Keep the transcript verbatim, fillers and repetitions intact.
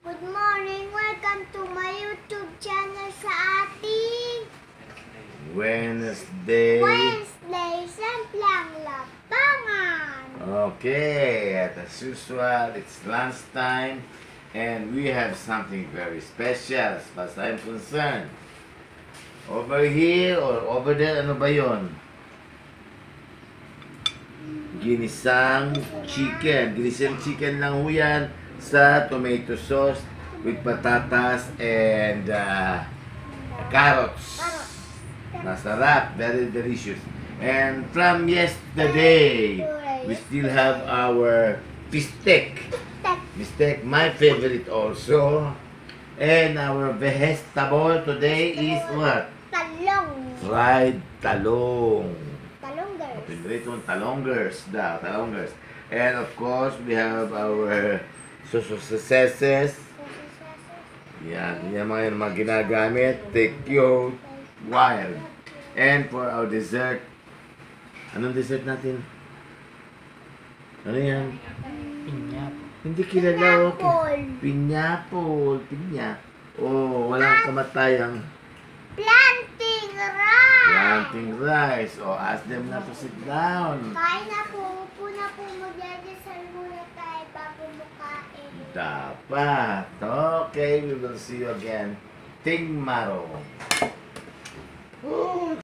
Good morning! Welcome to my YouTube channel sa ating Wednesday. Wednesday Samplang Lapangan. Okay, as usual, it's lunchtime and we have something very special as far as I'm concerned. Over here or over there, ano ba yun? Ginisang chicken. Ginisang chicken lang ho yan sa tomato sauce with patatas and uh, carrots. Masarap, very delicious. And from yesterday, we still have our bistec. Bistec, my favorite also. And our vegetable today is what? Talong. Fried talong. Talonggers. Favorite one, talongers daw, talongers. And of course, we have our sausages. Yan, yan mga, mga ginagamit. Take your wild. And for our dessert, anong dessert natin? Ano yan? Pinyap. Hindi kilala, okay. Pineapple. Pineapple. Pinya. Oh, walang kamatayang Planting rice. planting rice. Oh, ask them na to sit down. Kain na po. Upo na po. Magdadasal muna tayo bago mo kain. Dapat. Okay, we will see you again. Ting Maro.